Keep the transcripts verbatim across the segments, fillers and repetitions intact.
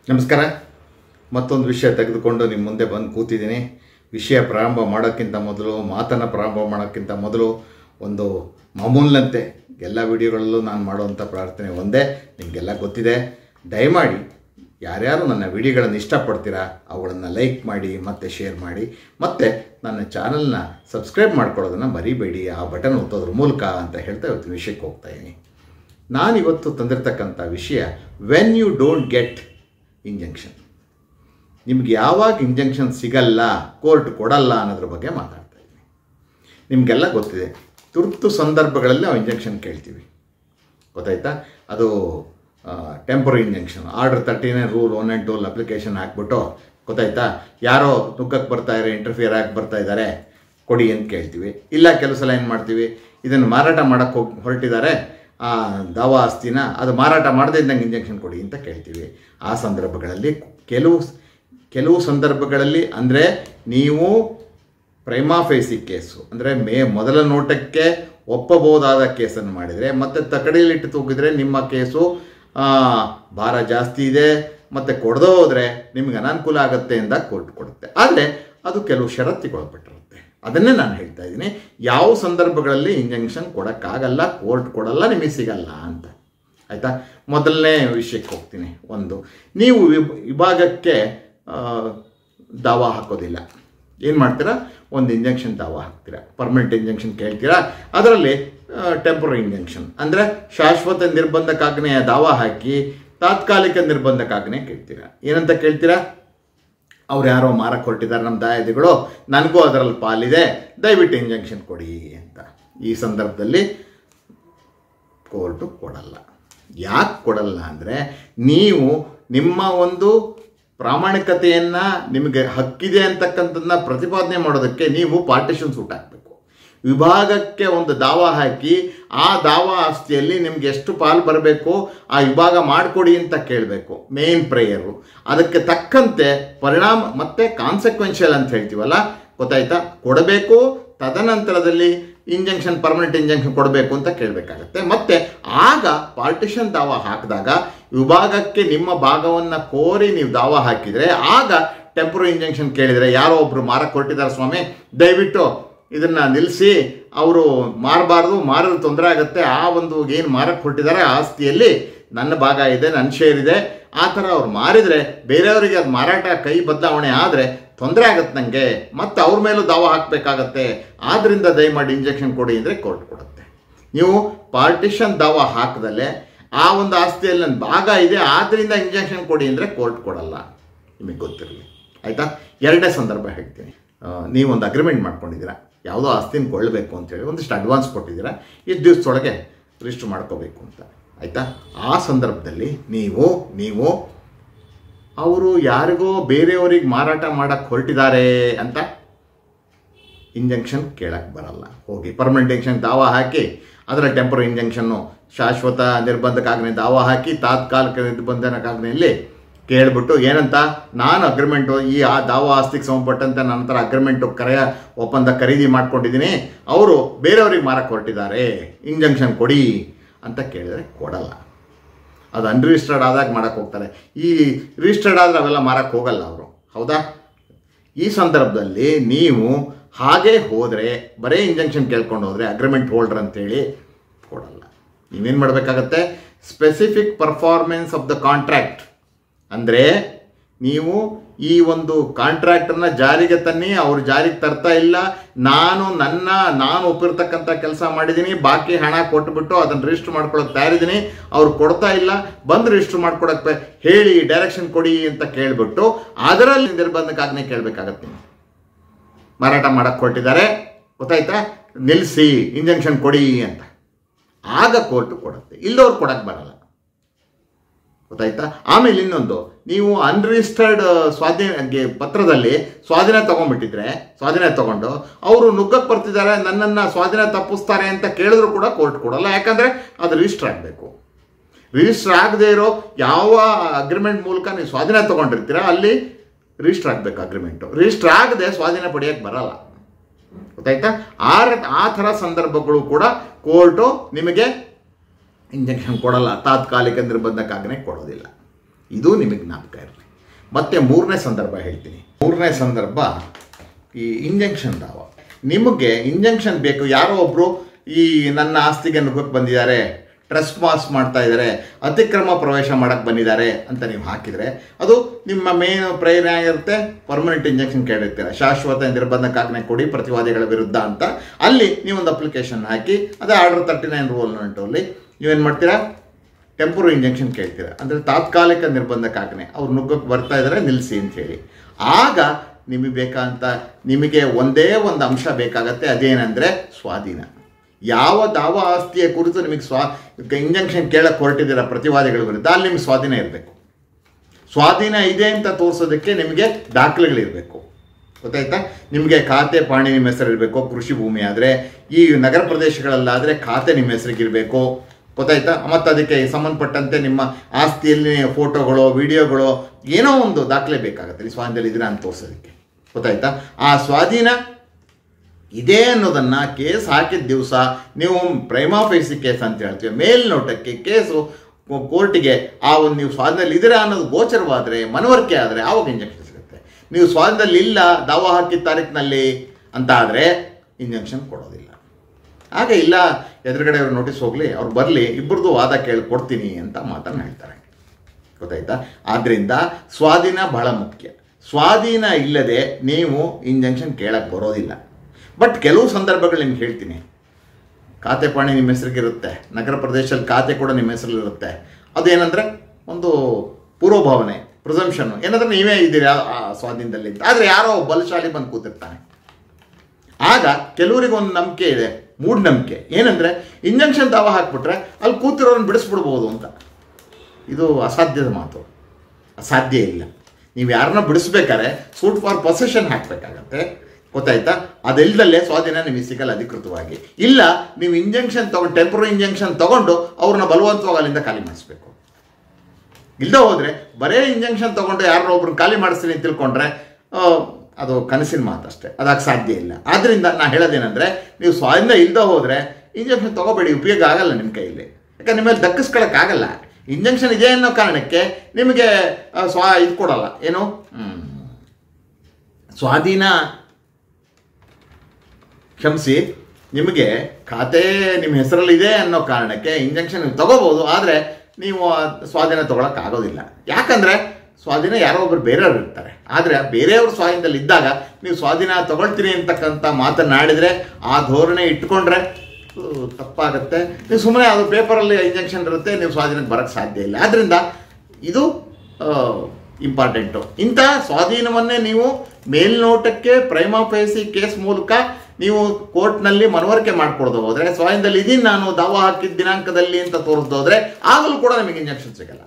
ನಮಸ್ಕಾರ. ಮತ್ತೊಂದು ವಿಷಯ ತೆಗೆದುಕೊಂಡು ನಿಮ್ಮ ಮುಂದೆ ಬಂದು ಕೂತಿದ್ದೀನಿ. ವಿಷಯ ಪ್ರಾರಂಭ ಮಾಡೋಕ್ಕಿಂತ ಮೊದಲು, ಮಾತನ್ನು ಪ್ರಾರಂಭ ಮಾಡೋಕ್ಕಿಂತ ಮೊದಲು ಒಂದು ಮಾಮೂಲಿನಂತೆ ಎಲ್ಲ ವಿಡಿಯೋಗಳಲ್ಲೂ ನಾನು ಮಾಡುವಂಥ ಪ್ರಾರ್ಥನೆ ಒಂದೇ, ನಿಮಗೆಲ್ಲ ಗೊತ್ತಿದೆ. ದಯಮಾಡಿ ಯಾರ್ಯಾರು ನನ್ನ ವಿಡಿಯೋಗಳನ್ನು ಇಷ್ಟಪಡ್ತೀರಾ ಅವುಗಳನ್ನು ಲೈಕ್ ಮಾಡಿ ಮತ್ತು ಶೇರ್ ಮಾಡಿ, ಮತ್ತು ನನ್ನ ಚಾನಲ್ನ ಸಬ್ಸ್ಕ್ರೈಬ್ ಮಾಡ್ಕೊಳ್ಳೋದನ್ನು ಮರಿಬೇಡಿ, ಆ ಬಟನ್ ಒತ್ತೋದ್ರ ಮೂಲಕ ಅಂತ ಹೇಳ್ತಾ ಇವತ್ತು ವಿಷಯಕ್ಕೆ ಹೋಗ್ತಾಯಿದ್ದೀನಿ. ನಾನಿವತ್ತು ತಂದಿರತಕ್ಕಂಥ ವಿಷಯ, when you don't get injection, ನಿಮ್ಗೆ ಯಾವಾಗ ಇಂಜೆಕ್ಷನ್ ಸಿಗಲ್ಲ, ಕೋರ್ಟ್ ಕೊಡಲ್ಲ ಅನ್ನೋದ್ರ ಬಗ್ಗೆ ಮಾತಾಡ್ತಾ ಇದ್ದೀನಿ. ನಿಮಗೆಲ್ಲ ಗೊತ್ತಿದೆ, ತುರ್ತು ಸಂದರ್ಭಗಳಲ್ಲಿ ನಾವು ಇಂಜೆಕ್ಷನ್ ಕೇಳ್ತೀವಿ, ಗೊತ್ತಾಯ್ತಾ? ಅದು ಟೆಂಪರರಿ ಇಂಜೆಕ್ಷನ್, ಆರ್ಡರ್ ತರ್ಟಿನೇ ರೂಲ್ ಒನ್ ಆ್ಯಂಡ್ ಟೂಲ್ ಅಪ್ಲಿಕೇಶನ್ ಹಾಕ್ಬಿಟ್ಟು, ಗೊತ್ತಾಯ್ತಾ, ಯಾರೋ ನುಗ್ಗಕ್ಕೆ ಬರ್ತಾಯಿದ್ದಾರೆ, ಇಂಟರ್ಫಿಯರ್ ಆಗಿ ಬರ್ತಾ ಇದ್ದಾರೆ, ಕೊಡಿ ಅಂತ ಕೇಳ್ತೀವಿ. ಇಲ್ಲ ಕೆಲವು ಸಲ ಏನು ಮಾಡ್ತೀವಿ, ಇದನ್ನು ಮಾರಾಟ ಮಾಡೋಕ್ಕೆ ಹೋಗಿ ಹೊರಟಿದ್ದಾರೆ, ಆ ದಾವಾ ಆಸ್ತಿನ ಅದು ಮಾರಾಟ ಮಾಡದೇ ಇದ್ದಂಗೆ ಇಂಜೆಕ್ಷನ್ ಕೊಡಿ ಅಂತ ಕೇಳ್ತೀವಿ. ಆ ಸಂದರ್ಭಗಳಲ್ಲಿ ಕೆಲವು ಕೆಲವು ಸಂದರ್ಭಗಳಲ್ಲಿ ಅಂದರೆ ನೀವು ಪ್ರೈಮಾ ಫೇಸಿ ಕೇಸು ಅಂದರೆ ಮೇ ಮೊದಲ ನೋಟಕ್ಕೆ ಒಪ್ಪಬಹುದಾದ ಕೇಸನ್ನು ಮಾಡಿದರೆ ಮತ್ತು ತಕಡಿಯಲ್ಲಿಟ್ಟು ತೂಗಿದ್ರೆ ನಿಮ್ಮ ಕೇಸು ಭಾರ ಜಾಸ್ತಿ ಇದೆ ಮತ್ತು ಕೊಡದೇ ಹೋದರೆ ನಿಮಗೆ ಅನಾನುಕೂಲ ಆಗುತ್ತೆ ಅಂತ ಕೋರ್ಟ್ ಕೊಡುತ್ತೆ. ಆದರೆ ಅದು ಕೆಲವು ಷರತ್ತಿಗೊಳಪಟ್ಟಿರುತ್ತೆ. ಅದನ್ನೇ ನಾನು ಹೇಳ್ತಾ ಇದ್ದೀನಿ, ಯಾವ ಸಂದರ್ಭಗಳಲ್ಲಿ ಇಂಜೆಕ್ಷನ್ ಕೊಡೋಕ್ಕಾಗಲ್ಲ, ಕೋರ್ಟ್ ಕೊಡಲ್ಲ, ನಿಮಗೆ ಸಿಗಲ್ಲ ಅಂತ. ಆಯಿತಾ? ಮೊದಲನೇ ವಿಷಯಕ್ಕೆ ಹೋಗ್ತೀನಿ. ಒಂದು, ನೀವು ವಿಭಾಗಕ್ಕೆ ದಾವಾ ಹಾಕೋದಿಲ್ಲ, ಏನು ಮಾಡ್ತೀರಾ, ಒಂದು ಇಂಜೆಕ್ಷನ್ ದಾವಾ ಹಾಕ್ತೀರಾ, ಪರ್ಮನೆಂಟ್ ಇಂಜೆಕ್ಷನ್ ಕೇಳ್ತೀರಾ. ಅದರಲ್ಲಿ ಟೆಂಪರರಿ ಇಂಜೆಕ್ಷನ್ ಅಂದರೆ ಶಾಶ್ವತ ನಿರ್ಬಂಧಕಾಜ್ಞೆಯ ದಾವಾ ಹಾಕಿ ತಾತ್ಕಾಲಿಕ ನಿರ್ಬಂಧಕಾಜ್ಞೆ ಕೇಳ್ತೀರಾ. ಏನಂತ ಕೇಳ್ತೀರಾ, ಅವ್ರು ಯಾರೋ ಮಾರಕ್ಕೆ ಹೊರಟಿದ್ದಾರೆ ನಮ್ಮ ದಾಯಾದಿಗಳು, ನನಗೂ ಅದರಲ್ಲಿ ಪಾಲಿದೆ, ದಯವಿಟ್ಟು ಇಂಜೆಕ್ಷನ್ ಕೊಡಿ ಅಂತ. ಈ ಸಂದರ್ಭದಲ್ಲಿ ಕೋರ್ಟು ಕೊಡಲ್ಲ. ಯಾಕೆ ಕೊಡಲ್ಲ ಅಂದರೆ, ನೀವು ನಿಮ್ಮ ಒಂದು ಪ್ರಾಮಾಣಿಕತೆಯನ್ನು, ನಿಮಗೆ ಹಕ್ಕಿದೆ ಅಂತಕ್ಕಂಥದ್ದನ್ನ ಪ್ರತಿಪಾದನೆ ಮಾಡೋದಕ್ಕೆ ನೀವು ಪಾರ್ಟಿಷನ್ ಸೂಟ್ ಹಾಕಬೇಕು. ವಿಭಾಗಕ್ಕೆ ಒಂದು ದಾವಾ ಹಾಕಿ ಆ ದಾವಾ ಆಸ್ತಿಯಲ್ಲಿ ನಿಮ್ಗೆ ಎಷ್ಟು ಪಾಲು ಬರಬೇಕು ಆ ವಿಭಾಗ ಮಾಡಿಕೊಡಿ ಅಂತ ಕೇಳಬೇಕು. ಮೇನ್ ಪ್ರೇಯರು ಅದಕ್ಕೆ ತಕ್ಕಂತೆ ಪರಿಣಾಮ ಮತ್ತು ಕಾನ್ಸಿಕ್ವೆನ್ಷಿಯಲ್ ಅಂತ ಹೇಳ್ತೀವಲ್ಲ, ಗೊತ್ತಾಯ್ತಾ, ಕೊಡಬೇಕು. ತದನಂತರದಲ್ಲಿ ಇಂಜೆಕ್ಷನ್, ಪರ್ಮನೆಂಟ್ ಇಂಜೆಕ್ಷನ್ ಕೊಡಬೇಕು ಅಂತ ಕೇಳಬೇಕಾಗತ್ತೆ. ಮತ್ತು ಆಗ ಪಾರ್ಟಿಷನ್ ದಾವಾ ಹಾಕಿದಾಗ ವಿಭಾಗಕ್ಕೆ ನಿಮ್ಮ ಭಾಗವನ್ನು ಕೋರಿ ನೀವು ದಾವಾ ಹಾಕಿದರೆ, ಆಗ ಟೆಂಪರರಿ ಇಂಜೆಕ್ಷನ್ ಕೇಳಿದರೆ, ಯಾರೋ ಒಬ್ಬರು ಮಾರಕ್ಕೆ ಹೊರಟಿದ್ದಾರೆ ಸ್ವಾಮಿ, ದಯವಿಟ್ಟು ಇದನ್ನು ನಿಲ್ಲಿಸಿ, ಅವರು ಮಾರಬಾರ್ದು, ಮಾರಿದ್ರೆ ತೊಂದರೆ ಆಗುತ್ತೆ, ಆ ಒಂದು ಏನು ಮಾರಕ್ಕೆ ಹೊರಟಿದ್ದಾರೆ ಆಸ್ತಿಯಲ್ಲಿ ನನ್ನ ಭಾಗ ಇದೆ, ನನ್ನ ಶೇರ್ ಇದೆ, ಆ ಥರ ಅವ್ರು ಮಾರಿದರೆ ಬೇರೆಯವರಿಗೆ ಅದು ಮಾರಾಟ ಕೈ ಬದಲಾವಣೆ ಆದರೆ ತೊಂದರೆ ಆಗುತ್ತೆ ನನಗೆ, ಮತ್ತು ಅವ್ರ ಮೇಲೂ ದಾವಾ ಹಾಕಬೇಕಾಗತ್ತೆ, ಆದ್ದರಿಂದ ದಯಮಾಡಿ ಇಂಜೆಕ್ಷನ್ ಕೊಡಿ ಅಂದರೆ ಕೋರ್ಟ್ ಕೊಡುತ್ತೆ. ನೀವು ಪಾರ್ಟಿಷನ್ ದಾವಾ ಹಾಕದಲ್ಲೇ ಆ ಒಂದು ಆಸ್ತಿಯಲ್ಲಿ ನನ್ನ ಭಾಗ ಇದೆ ಆದ್ದರಿಂದ ಇಂಜೆಕ್ಷನ್ ಕೊಡಿ ಅಂದರೆ ಕೋರ್ಟ್ ಕೊಡಲ್ಲ, ನಿಮಗೆ ಗೊತ್ತಿರಲಿ. ಆಯಿತಾ? ಎರಡನೇ ಸಂದರ್ಭ ಹೇಳ್ತೀನಿ. ನೀವೊಂದು ಅಗ್ರಿಮೆಂಟ್ ಮಾಡ್ಕೊಂಡಿದ್ದೀರಾ, ಯಾವುದೋ ಆಸ್ತಿನ ಕೊಳ್ಳಬೇಕು ಅಂತೇಳಿ ಒಂದಿಷ್ಟು ಅಡ್ವಾನ್ಸ್ ಕೊಟ್ಟಿದ್ದೀರಾ, ಇಷ್ಟು ದಿವಸದೊಳಗೆ ರಿಜಿಸ್ಟರ್ ಮಾಡ್ಕೋಬೇಕು ಅಂತ. ಆಯಿತಾ? ಆ ಸಂದರ್ಭದಲ್ಲಿ ನೀವು ನೀವು ಅವರು ಯಾರಿಗೋ ಬೇರೆಯವ್ರಿಗೆ ಮಾರಾಟ ಮಾಡೋಕ್ಕೆ ಹೊರಟಿದ್ದಾರೆ ಅಂತ ಇಂಜೆಕ್ಷನ್ ಕೇಳಕ್ಕೆ ಬರಲ್ಲ. ಹೋಗಿ ಪರ್ಮನೆಂಟ್ ಇಂಜೆಕ್ಷನ್ ದಾವಾ ಹಾಕಿ, ಅದರ ಟೆಂಪರರಿ ಇಂಜೆಕ್ಷನ್ನು ಶಾಶ್ವತ ನಿರ್ಬಂಧಕಾಜ್ಞೆ ದಾವಾ ಹಾಕಿ ತಾತ್ಕಾಲಿಕ ನಿರ್ಬಂಧಕಾಜ್ಞೆಯಲ್ಲಿ ಕೇಳಿಬಿಟ್ಟು ಏನಂತ, ನಾನು ಅಗ್ರಿಮೆಂಟು ಈ ಆ ದಾವಾ ಆಸ್ತಿಗೆ ಸಂಬಂಧಪಟ್ಟಂತೆ ನನ್ನ ಹತ್ರ ಅಗ್ರಿಮೆಂಟು ಕರೆಯ ಒಪ್ಪಂದ ಖರೀದಿ ಮಾಡ್ಕೊಂಡಿದ್ದೀನಿ, ಅವರು ಬೇರೆಯವ್ರಿಗೆ ಮಾರಕ್ಕೆ ಹೊರಟಿದ್ದಾರೆ, ಇಂಜೆಕ್ಷನ್ ಕೊಡಿ ಅಂತ ಕೇಳಿದರೆ ಕೊಡಲ್ಲ. ಅದು ಅನ್ರಿಜಿಸ್ಟರ್ಡ್ ಆದಾಗ ಮಾರಕ್ಕೆ ಹೋಗ್ತಾರೆ. ಈ ರಿಜಿಸ್ಟರ್ಡ್ ಆದರೆ ಅವೆಲ್ಲ ಮಾರಕ್ಕೆ ಹೋಗಲ್ಲ ಅವರು, ಹೌದಾ? ಈ ಸಂದರ್ಭದಲ್ಲಿ ನೀವು ಹಾಗೆ ಹೋದರೆ, ಬರೀ ಇಂಜೆಕ್ಷನ್ ಕೇಳ್ಕೊಂಡು ಹೋದರೆ ಅಗ್ರಿಮೆಂಟ್ ಹೋಲ್ಡರ್ ಅಂತೇಳಿ ಕೊಡಲ್ಲ. ನೀವೇನು ಮಾಡಬೇಕಾಗತ್ತೆ, specific performance of the contract ಅಂದರೆ ನೀವು ಈ ಒಂದು ಕಾಂಟ್ರಾಕ್ಟನ್ನು ಜಾರಿಗೆ ತನ್ನಿ, ಅವ್ರು ಜಾರಿಗೆ ತರ್ತಾ ಇಲ್ಲ, ನಾನು ನನ್ನ ನಾನು ಒಪ್ಪಿರ್ತಕ್ಕಂಥ ಕೆಲಸ ಮಾಡಿದ್ದೀನಿ, ಬಾಕಿ ಹಣ ಕೊಟ್ಟುಬಿಟ್ಟು ಅದನ್ನು ರಿಜಿಸ್ಟರ್ ಮಾಡ್ಕೊಳಕ್ಕೆ ತಯಾರಿದ್ದೀನಿ, ಅವ್ರು ಕೊಡ್ತಾ ಇಲ್ಲ, ಬಂದು ರಿಜಿಸ್ಟರ್ ಮಾಡ್ಕೊಡಕ್ಕೆ ಹೇಳಿ, ಡೈರೆಕ್ಷನ್ ಕೊಡಿ ಅಂತ ಕೇಳಿಬಿಟ್ಟು ಅದರಲ್ಲಿ ನಿರ್ಬಂಧಕಾಜ್ಞೆ ಕೇಳಬೇಕಾಗತ್ತೆ. ನೀವು ಮಾರಾಟ ಮಾಡೋಕ್ಕೆ ಹೊರಟಿದ್ದಾರೆ, ಗೊತ್ತಾಯ್ತಾ, ನಿಲ್ಲಿಸಿ, ಇಂಜೆಕ್ಷನ್ ಕೊಡಿ ಅಂತ, ಆಗ ಕೋರ್ಟು ಕೊಡುತ್ತೆ, ಇಲ್ಲವ್ರು ಕೊಡಕ್ಕೆ ಬರಲ್ಲ, ಗೊತ್ತಾಯ್ತಾ? ಆಮೇಲೆ ಇನ್ನೊಂದು, ನೀವು ಅನ್ರಿಜಿಸ್ಟರ್ಡ್ ಸ್ವಾಧೀನ ಪತ್ರದಲ್ಲಿ ಸ್ವಾಧೀನ ತೊಗೊಂಡ್ಬಿಟ್ಟಿದ್ರೆ, ಸ್ವಾಧೀನ ತೊಗೊಂಡು ಅವರು ನುಗ್ಗಕ್ಕೆ ಬರ್ತಿದ್ದಾರೆ, ನನ್ನನ್ನು ಸ್ವಾಧೀನ ತಪ್ಪಿಸ್ತಾರೆ ಅಂತ ಕೇಳಿದ್ರು ಕೂಡ ಕೋರ್ಟ್ ಕೊಡಲ್ಲ. ಯಾಕಂದರೆ ಅದು ರಿಜಿಸ್ಟರ್ ಆಗಬೇಕು. ರಿಜಿಸ್ಟರ್ ಆಗದೆ ಇರೋ ಯಾವ ಅಗ್ರಿಮೆಂಟ್ ಮೂಲಕ ನೀವು ಸ್ವಾಧೀನ ತೊಗೊಂಡಿರ್ತೀರ ಅಲ್ಲಿ ರಿಜಿಸ್ಟರ್ ಆಗಬೇಕು ಅಗ್ರಿಮೆಂಟು. ರಿಜಿಸ್ಟರ್ ಆಗದೆ ಸ್ವಾಧೀನ ಪಡೆಯೋಕ್ಕೆ ಬರಲ್ಲ, ಗೊತ್ತಾಯ್ತಾ? ಆ ಆ ಥರ ಸಂದರ್ಭಗಳು ಕೂಡ ಕೋರ್ಟು ನಿಮಗೆ ಇಂಜೆಕ್ಷನ್ ಕೊಡಲ್ಲ, ತಾತ್ಕಾಲಿಕ ನಿರ್ಬಂಧಕಾಜ್ಞೆ ಕೊಡೋದಿಲ್ಲ. ಇದು ನಿಮಗೆ ಜ್ಞಾಪಕ ಇರಲಿ. ಮತ್ತು ಮೂರನೇ ಸಂದರ್ಭ ಹೇಳ್ತೀನಿ. ಮೂರನೇ ಸಂದರ್ಭ ಈ ಇಂಜೆಕ್ಷನ್ ದಾವ. ನಿಮಗೆ ಇಂಜೆಕ್ಷನ್ ಬೇಕು, ಯಾರೋ ಒಬ್ಬರು ಈ ನನ್ನ ಆಸ್ತಿಗೆ ನುಗ್ಗಕ್ಕೆ ಬಂದಿದ್ದಾರೆ, ಟ್ರೆಸ್ ಪಾಸ್ ಮಾಡ್ತಾ ಇದ್ದಾರೆ, ಅತಿಕ್ರಮ ಪ್ರವೇಶ ಮಾಡೋಕ್ಕೆ ಬಂದಿದ್ದಾರೆ ಅಂತ ನೀವು ಹಾಕಿದರೆ ಅದು ನಿಮ್ಮ ಮೇನ್ ಪ್ರೇರಣೆ ಆಗಿರುತ್ತೆ. ಪರ್ಮನೆಂಟ್ ಇಂಜೆಕ್ಷನ್ ಕೇಳಿರ್ತೀರ, ಶಾಶ್ವತ ನಿರ್ಬಂಧಕಾಜ್ಞೆ ಕೊಡಿ ಪ್ರತಿವಾದಿಗಳ ವಿರುದ್ಧ ಅಂತ. ಅಲ್ಲಿ ನೀವೊಂದು ಅಪ್ಲಿಕೇಶನ್ ಹಾಕಿ, ಅದೇ ಆರ್ಡರ್ ತರ್ಟಿ ನೈನ್ ರೂಲ್ ನಂಟಲ್ಲಿ ನೀವೇನು ಮಾಡ್ತೀರಾ, ಟೆಂಪರರಿ ಇಂಜೆಕ್ಷನ್ ಕೇಳ್ತೀರಾ, ಅಂದರೆ ತಾತ್ಕಾಲಿಕ ನಿರ್ಬಂಧಕಾಜ್ಞೆ, ಅವ್ರು ನುಗ್ಗಕ್ಕೆ ಬರ್ತಾ ಇದ್ದಾರೆ ನಿಲ್ಲಿಸಿ ಅಂಥೇಳಿ. ಆಗ ನಿಮಗೆ ಬೇಕಂತ ನಿಮಗೆ ಒಂದೇ ಒಂದು ಅಂಶ ಬೇಕಾಗತ್ತೆ, ಅದೇನೆಂದರೆ ಸ್ವಾಧೀನ. ಯಾವ ದಾವ ಆಸ್ತಿಯ ಕುರಿತು ನಿಮಗೆ ಸ್ವಾ ಇಂಜೆಕ್ಷನ್ ಕೇಳಕ್ಕೆ ಹೊರಟಿದ್ದೀರ ಪ್ರತಿವಾದಿಗಳ ವಿರುದ್ಧ, ಅಲ್ಲಿ ನಿಮಗೆ ಸ್ವಾಧೀನ ಇರಬೇಕು. ಸ್ವಾಧೀನ ಇದೆ ಅಂತ ತೋರಿಸೋದಕ್ಕೆ ನಿಮಗೆ ದಾಖಲೆಗಳಿರಬೇಕು. ಗೊತ್ತಾಯ್ತಾ? ನಿಮಗೆ ಖಾತೆ ಪಾಣಿ ನಿಮ್ಮ ಹೆಸರಿರಬೇಕು, ಕೃಷಿ ಭೂಮಿ ಆದರೆ. ಈ ನಗರ ಪ್ರದೇಶಗಳಲ್ಲಾದರೆ ಖಾತೆ ನಿಮ್ಮ ಹೆಸರಿಗಿರಬೇಕು. ಗೊತ್ತಾಯ್ತಾ? ಮತ್ತು ಅದಕ್ಕೆ ಸಂಬಂಧಪಟ್ಟಂತೆ ನಿಮ್ಮ ಆಸ್ತಿಯಲ್ಲಿ ಫೋಟೋಗಳು, ವಿಡಿಯೋಗಳು, ಏನೋ ಒಂದು ದಾಖಲೆ ಬೇಕಾಗುತ್ತೆ ನೀವು ಸ್ವಾಧೀನದಲ್ಲಿ ಇದ್ದೀರಾ ಅಂತ ತೋರಿಸೋದಕ್ಕೆ. ಗೊತ್ತಾಯ್ತಾ? ಆ ಸ್ವಾಧೀನ ಇದೆ ಅನ್ನೋದನ್ನು ಕೇಸ್ ಹಾಕಿದ ದಿವಸ ನೀವು ಪ್ರೈಮಾ ಫೇಸಿ ಕೇಸ್ ಅಂತ ಹೇಳ್ತೀವಿ, ಮೇಲ್ನೋಟಕ್ಕೆ ಕೇಸು ಕೋರ್ಟಿಗೆ ಆ ಒಂದು ನೀವು ಸ್ವಾಧೀನದಲ್ಲಿ ಇದ್ದೀರಾ ಅನ್ನೋದು ಗೋಚರವಾದರೆ, ಮನವರಿಕೆ ಆದರೆ ಆವಾಗ ಇಂಜೆಕ್ಷನ್ ಸಿಗುತ್ತೆ. ನೀವು ಸ್ವಾಧೀನದಲ್ಲಿ ಇಲ್ಲ, ದಾವ ಹಾಕಿದ ತಾರೀಕಿನಲ್ಲಿ ಅಂತ ಆದರೆ ಇಂಜೆಕ್ಷನ್ ಕೊಡೋದಿಲ್ಲ. ಆಗ ಇಲ್ಲ, ಎದುರುಗಡೆ ಅವ್ರು ನೋಟಿಸ್ ಹೋಗಲಿ, ಅವ್ರು ಬರಲಿ, ಇಬ್ಬರದು ವಾದ ಕೇಳಿ ಕೊಡ್ತೀನಿ ಅಂತ ಮಾತನ್ನು ಹೇಳ್ತಾರೆ. ಗೊತ್ತಾಯ್ತಾ? ಆದ್ದರಿಂದ ಸ್ವಾಧೀನ ಬಹಳ ಮುಖ್ಯ. ಸ್ವಾಧೀನ ಇಲ್ಲದೆ ನೀವು ಇಂಜೆಕ್ಷನ್ ಕೇಳಕ್ಕೆ ಬರೋದಿಲ್ಲ. ಬಟ್ ಕೆಲವು ಸಂದರ್ಭಗಳು ನಿಮ್ಗೆ ಹೇಳ್ತೀನಿ, ಖಾತೆ ಪಾಣಿ ನಿಮ್ಮ ಹೆಸರಿಗಿರುತ್ತೆ, ನಗರ ಪ್ರದೇಶದಲ್ಲಿ ಖಾತೆ ಕೂಡ ನಿಮ್ಮ ಹೆಸರಲ್ಲಿರುತ್ತೆ. ಅದೇನೆಂದರೆ ಒಂದು ಪೂರ್ವಭಾವನೆ, ಪ್ರಿಸಂಪ್ಷನ್ನು, ಏನಂದರೆ ನೀವೇ ಇದ್ದೀರಿ ಆ ಸ್ವಾಧೀನದಲ್ಲಿ ಅಂತ. ಆದರೆ ಯಾರೋ ಬಲಶಾಲಿ ಬಂದು ಕೂತಿರ್ತಾನೆ. ಆಗ ಕೆಲವರಿಗೆ ಒಂದು ನಂಬಿಕೆ ಇದೆ, ಮೂಢನಂಬಿಕೆ, ಏನಂದರೆ ಇಂಜೆಕ್ಷನ್ ದಾವ ಹಾಕ್ಬಿಟ್ರೆ ಅಲ್ಲಿ ಕೂತಿರೋರನ್ನ ಬಿಡಿಸ್ಬಿಡ್ಬೋದು ಅಂತ. ಇದು ಅಸಾಧ್ಯದ ಮಾತು, ಅಸಾಧ್ಯ ಇಲ್ಲ. ನೀವು ಯಾರನ್ನ ಬಿಡಿಸ್ಬೇಕಾದ್ರೆ ಸೂಟ್ ಫಾರ್ ಪೊಸೆಷನ್ ಹಾಕಬೇಕಾಗತ್ತೆ. ಗೊತ್ತಾಯ್ತಾ? ಅದೆಲ್ಲದಲ್ಲೇ ಸ್ವಾಧೀನ ನಿಮಗೆ ಸಿಗಲ್ಲ ಅಧಿಕೃತವಾಗಿ. ಇಲ್ಲ, ನೀವು ಇಂಜೆಕ್ಷನ್ ತೊಗೊಂಡು ಟೆಂಪ್ರರಿ ಇಂಜೆಕ್ಷನ್ ತೊಗೊಂಡು ಅವ್ರನ್ನ ಬಲವಂತವಾಗಿ ಅಲ್ಲಿಂದ ಖಾಲಿ ಮಾಡಿಸ್ಬೇಕು. ಇಲ್ಲದೆ ಹೋದರೆ ಬರೇ ಇಂಜೆಕ್ಷನ್ ತೊಗೊಂಡು ಯಾರನ್ನ ಒಬ್ರನ್ನ ಖಾಲಿ ಮಾಡಿಸ್ತೀನಿ ಅಂತ ತಿಳ್ಕೊಂಡ್ರೆ ಅದು ಕನಸಿನ ಮಾತಷ್ಟೇ, ಅದಕ್ಕೆ ಸಾಧ್ಯ ಇಲ್ಲ. ಆದ್ದರಿಂದ ನಾನು ಹೇಳೋದೇನೆಂದರೆ, ನೀವು ಸ್ವಾಧೀನ ಇಲ್ಲದೆ ಹೋದರೆ ಇಂಜೆಕ್ಷನ್ ತೊಗೋಬೇಡಿ, ಉಪಯೋಗ ಆಗಲ್ಲ ನಿಮ್ಮ ಕೈಯಲ್ಲಿ. ಯಾಕಂದ್ರೆ ನಿಮ್ಮಲ್ಲಿ ದಕ್ಕಿಸ್ಕೊಳ್ಳೋಕ್ಕಾಗಲ್ಲ. ಇಂಜೆಕ್ಷನ್ ಇದೆ ಅನ್ನೋ ಕಾರಣಕ್ಕೆ ನಿಮಗೆ ಸ್ವಾ ಇದು ಕೊಡಲ್ಲ, ಏನು ಸ್ವಾಧೀನ, ಕ್ಷಮಿಸಿ, ನಿಮಗೆ ಖಾತೆ ನಿಮ್ಮ ಹೆಸರಲ್ಲಿದೆ ಅನ್ನೋ ಕಾರಣಕ್ಕೆ ಇಂಜೆಕ್ಷನ್ ನೀವು ತೊಗೋಬೋದು, ಆದರೆ ನೀವು ಸ್ವಾಧೀನ ತೊಗೊಳಕ್ಕಾಗೋದಿಲ್ಲ. ಯಾಕಂದರೆ ಸ್ವಾಧೀನ ಯಾರೋ ಒಬ್ಬರು ಬೇರೆಯವ್ರು ಇರ್ತಾರೆ. ಆದರೆ ಬೇರೆಯವ್ರ ಸ್ವಾಧೀನದಲ್ಲಿ ಇದ್ದಾಗ ನೀವು ಸ್ವಾಧೀನ ತೊಗೊಳ್ತೀನಿ ಅಂತಕ್ಕಂಥ ಮಾತನ್ನಾಡಿದರೆ, ಆ ಧೋರಣೆ ಇಟ್ಕೊಂಡ್ರೆ ತಪ್ಪಾಗುತ್ತೆ. ನೀವು ಸುಮ್ಮನೆ ಅದು ಪೇಪರಲ್ಲಿ ಇಂಜೆಕ್ಷನ್ ಇರುತ್ತೆ, ನೀವು ಸ್ವಾಧೀನಕ್ಕೆ ಬರೋಕ್ಕೆ ಸಾಧ್ಯ ಇಲ್ಲ. ಆದ್ದರಿಂದ ಇದು ಇಂಪಾರ್ಟೆಂಟು. ಇಂಥ ಸ್ವಾಧೀನವನ್ನೇ ನೀವು ಮೇಲ್ನೋಟಕ್ಕೆ ಪ್ರೈಮಾ ಫೇಸಿ ಕೇಸ್ ಮೂಲಕ ನೀವು ಕೋರ್ಟ್ನಲ್ಲಿ ಮನವರಿಕೆ ಮಾಡಿಕೊಡ್ದು ಹೋದರೆ, ಸ್ವಾಧೀನದಲ್ಲಿ ಇದೀನಿ ನಾನು ದಾವ ಹಾಕಿದ ದಿನಾಂಕದಲ್ಲಿ ಅಂತ ತೋರಿಸ್ದೋದ್ರೆ ಆಗಲೂ ಕೂಡ ನಿಮಗೆ ಇಂಜೆಕ್ಷನ್ ಸಿಗಲ್ಲ.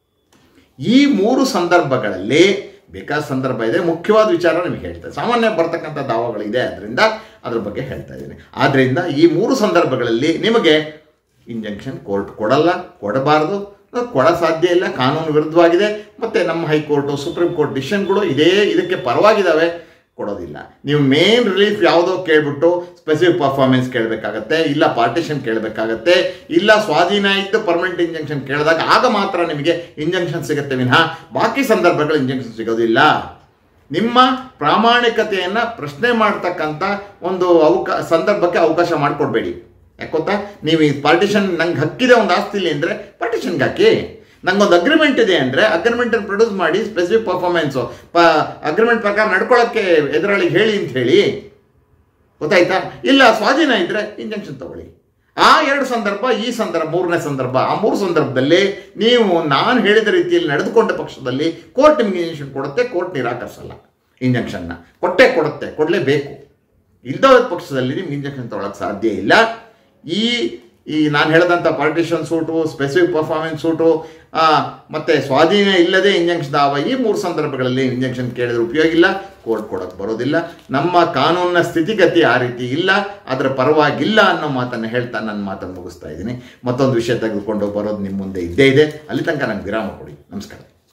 ಈ ಮೂರು ಸಂದರ್ಭಗಳಲ್ಲಿ ಬೇಕಾದ ಸಂದರ್ಭ ಇದೆ, ಮುಖ್ಯವಾದ ವಿಚಾರ ನಿಮಗೆ ಹೇಳ್ತಾರೆ. ಸಾಮಾನ್ಯ ಬರ್ತಕ್ಕಂಥ ದಾವಗಳಿದೆ, ಅದರಿಂದ ಅದ್ರ ಬಗ್ಗೆ ಹೇಳ್ತಾ ಇದ್ದೀನಿ. ಆದ್ದರಿಂದ ಈ ಮೂರು ಸಂದರ್ಭಗಳಲ್ಲಿ ನಿಮಗೆ ಇಂಜೆಕ್ಷನ್ ಕೋರ್ಟ್ ಕೊಡಲ್ಲ, ಕೊಡಬಾರ್ದು, ಕೊಡ ಸಾಧ್ಯ ಇಲ್ಲ, ಕಾನೂನು ವಿರುದ್ಧವಾಗಿದೆ. ಮತ್ತು ನಮ್ಮ ಹೈಕೋರ್ಟು, ಸುಪ್ರೀಂ ಕೋರ್ಟ್ ಡಿಸಿಷನ್ಗಳು ಇದೇ ಇದಕ್ಕೆ ಪರವಾಗಿದ್ದಾವೆ, ಕೊಡೋದಿಲ್ಲ. ನೀವು ಮೇನ್ ರಿಲೀಫ್ ಯಾವುದೋ ಕೇಳಿಬಿಟ್ಟು ಸ್ಪೆಸಿಫಿಕ್ ಪರ್ಫಾರ್ಮೆನ್ಸ್ ಕೇಳಬೇಕಾಗತ್ತೆ, ಇಲ್ಲ ಪಾರ್ಟಿಷನ್ ಕೇಳಬೇಕಾಗತ್ತೆ, ಇಲ್ಲ ಸ್ವಾಧೀನ ಇದ್ದು ಪರ್ಮನೆಂಟ್ ಇಂಜೆಕ್ಷನ್ ಕೇಳಿದಾಗ ಆಗ ಮಾತ್ರ ನಿಮಗೆ ಇಂಜೆಕ್ಷನ್ ಸಿಗುತ್ತೆ ವಿನಃ ಬಾಕಿ ಸಂದರ್ಭಗಳು ಇಂಜೆಕ್ಷನ್ ಸಿಗೋದಿಲ್ಲ. ನಿಮ್ಮ ಪ್ರಾಮಾಣಿಕತೆಯನ್ನು ಪ್ರಶ್ನೆ ಮಾಡ್ತಕ್ಕಂಥ ಒಂದು ಅವಕಾ ಸಂದರ್ಭಕ್ಕೆ ಅವಕಾಶ ಮಾಡಿಕೊಡ್ಬೇಡಿ. ಯಾಕೊತ್ತಾ, ನೀವು ಈ ಪಾರ್ಟಿಷನ್ ನಂಗೆ ಹಕ್ಕಿದೆ ಒಂದು ಆಸ್ತಿಲಿ ಅಂದರೆ ಪಾರ್ಟಿಷನ್ಗೆ ಹಾಕಿ, ನಂಗೊಂದು ಅಗ್ರಿಮೆಂಟ್ ಇದೆ ಅಂದರೆ ಅಗ್ರಿಮೆಂಟನ್ನು ಪ್ರೊಡ್ಯೂಸ್ ಮಾಡಿ, ಸ್ಪೆಸಿಫಿಕ್ ಪರ್ಫಾರ್ಮೆನ್ಸು ಪ ಅಗ್ರಿಮೆಂಟ್ ಪ್ರಕಾರ ನಡ್ಕೊಳ್ಳೋಕ್ಕೆ ಎದುರಾಳಿಗೆ ಹೇಳಿ ಅಂತ ಹೇಳಿ. ಗೊತ್ತಾಯ್ತಾ? ಇಲ್ಲ ಸ್ವಾಧೀನ ಇದ್ದರೆ ಇಂಜೆಕ್ಷನ್ ತಗೊಳ್ಳಿ. ಆ ಎರಡು ಸಂದರ್ಭ, ಈ ಸಂದರ್ಭ ಮೂರನೇ ಸಂದರ್ಭ, ಆ ಮೂರು ಸಂದರ್ಭದಲ್ಲಿ ನೀವು ನಾನು ಹೇಳಿದ ರೀತಿಯಲ್ಲಿ ನಡೆದುಕೊಂಡ ಪಕ್ಷದಲ್ಲಿ ಕೋರ್ಟ್ ನಿಮಗೆ ಇಂಜೆಕ್ಷನ್ ಕೊಡುತ್ತೆ, ಕೋರ್ಟ್ ನಿರಾಕರಿಸಲ್ಲ. ಇಂಜೆಕ್ಷನ್ನ ಕೊಟ್ಟೇ ಕೊಡುತ್ತೆ, ಕೊಡಲೇಬೇಕು. ಇಲ್ಲದ ಪಕ್ಷದಲ್ಲಿ ನಿಮ್ಗೆ ಇಂಜೆಕ್ಷನ್ ತಗೊಳ್ಳೋಕ್ಕೆ ಸಾಧ್ಯ ಇಲ್ಲ. ಈ ಈ ನಾನು ಹೇಳಿದಂಥ partition suit, specific performance suit ಮತ್ತು ಸ್ವಾಧೀನ ಇಲ್ಲದೆ ಇಂಜೆಕ್ಷನ್ ದಾವ, ಈ ಮೂರು ಸಂದರ್ಭಗಳಲ್ಲಿ ಇಂಜೆಕ್ಷನ್ ಕೇಳಿದ್ರೆ ಉಪಯೋಗ ಇಲ್ಲ, ಕೋರ್ಟ್ ಕೊಡೋಕ್ಕೆ ಬರೋದಿಲ್ಲ. ನಮ್ಮ ಕಾನೂನಿನ ಸ್ಥಿತಿಗತಿ ಆ ರೀತಿ ಇಲ್ಲ, ಅದರ ಪರವಾಗಿಲ್ಲ ಅನ್ನೋ ಮಾತನ್ನು ಹೇಳ್ತಾ ನನ್ನ ಮಾತನ್ನು ಮುಗಿಸ್ತಾ ಇದ್ದೀನಿ. ಮತ್ತೊಂದು ವಿಷಯ ತೆಗೆದುಕೊಂಡು ಬರೋದು ನಿಮ್ಮ ಮುಂದೆ ಇದ್ದೇ ಇದೆ. ಅಲ್ಲಿ ತನಕ ನನಗೆ ವಿರಾಮ ಕೊಡಿ. ನಮಸ್ಕಾರ.